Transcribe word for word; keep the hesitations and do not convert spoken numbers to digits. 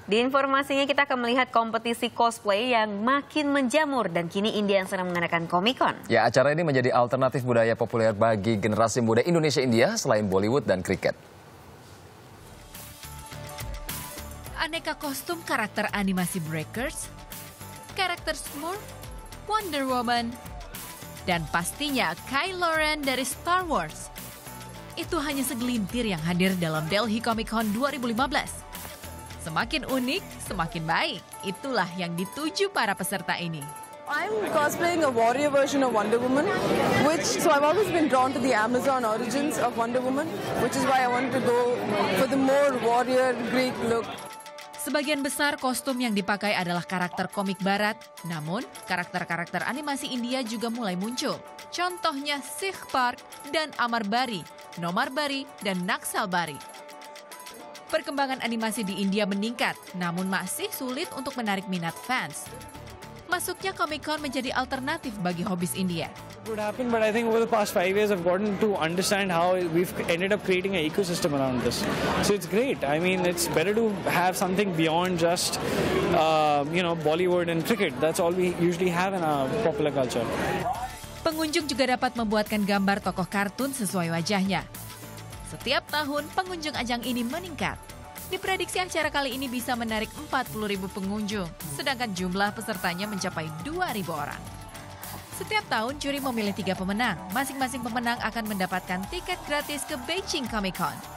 Di informasinya kita akan melihat kompetisi cosplay yang makin menjamur dan kini India yang sedang mengadakan Comic Con. Ya, acara ini menjadi alternatif budaya populer bagi generasi muda Indonesia-India selain Bollywood dan kriket. Aneka kostum karakter animasi Breakers, karakter Smurf, Wonder Woman, dan pastinya Kylo Ren dari Star Wars. Itu hanya segelintir yang hadir dalam Delhi Comic Con dua ribu lima belas. Semakin unik, semakin baik. Itulah yang dituju para peserta ini. I'm cosplaying a warrior version of Wonder Woman, which so I've always been drawn to the Amazon origins of Wonder Woman, which is why I wanted to go for the more warrior Greek look. Sebagian besar kostum yang dipakai adalah karakter komik barat, namun karakter-karakter animasi India juga mulai muncul. Contohnya Sikh Park dan Amar Bari, Nomar Bari, dan Naksal Bari. Perkembangan animasi di India meningkat, namun masih sulit untuk menarik minat fans. Masuknya Comic Con menjadi alternatif bagi hobis India. It would happen, but I think over the past five years I've gotten to understand how we've ended up creating an ecosystem around this. So it's great. I mean, it's better to have something beyond just, uh, you know, Bollywood and cricket. That's all we usually have in our popular culture. Pengunjung juga dapat membuatkan gambar tokoh kartun sesuai wajahnya. Setiap tahun pengunjung ajang ini meningkat. Diprediksi acara kali ini bisa menarik empat puluh ribu pengunjung, sedangkan jumlah pesertanya mencapai dua ribu orang. Setiap tahun juri memilih tiga pemenang. Masing-masing pemenang akan mendapatkan tiket gratis ke Beijing Comic Con.